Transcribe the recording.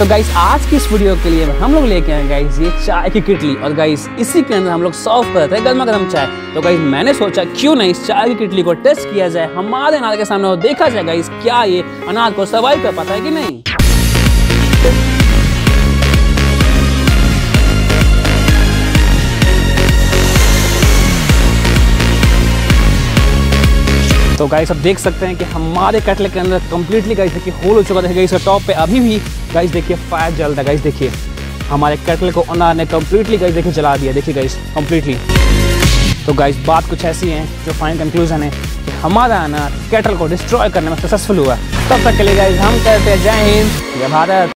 तो गाइस आज की इस वीडियो के लिए हम लोग लेके आए गाइस ये चाय की किटली, और गाइस इसी के अंदर हम लोग सर्व करते हैं गर्मा गर्म चाय। तो गाइस मैंने सोचा क्यों नहीं इस चाय की किटली को टेस्ट किया जाए हमारे अनार के सामने और देखा जाए गाइस क्या ये अनार को सर्वाइव कर पाता है कि नहीं। तो गाइस अब देख सकते हैं कि हमारे कटले के अंदर कंप्लीटली गाइस देखिए होल हो चुका है। गाइस टॉप पे अभी भी गाइस देखिए फायर जल रहा है। गाइस देखिए हमारे कटले को अनार ने कंप्लीटली गाइस देखिए जला दिया। देखिए गाइस कंप्लीटली। तो गाइस बात कुछ ऐसी है जो फाइनल कंक्लूजन है कि हमारा अनार केटल को डिस्ट्रॉय करने में सक्सेसफुल हुआ। तब तक के लिए गाइस हम कहते हैं जय हिंद जय भारत।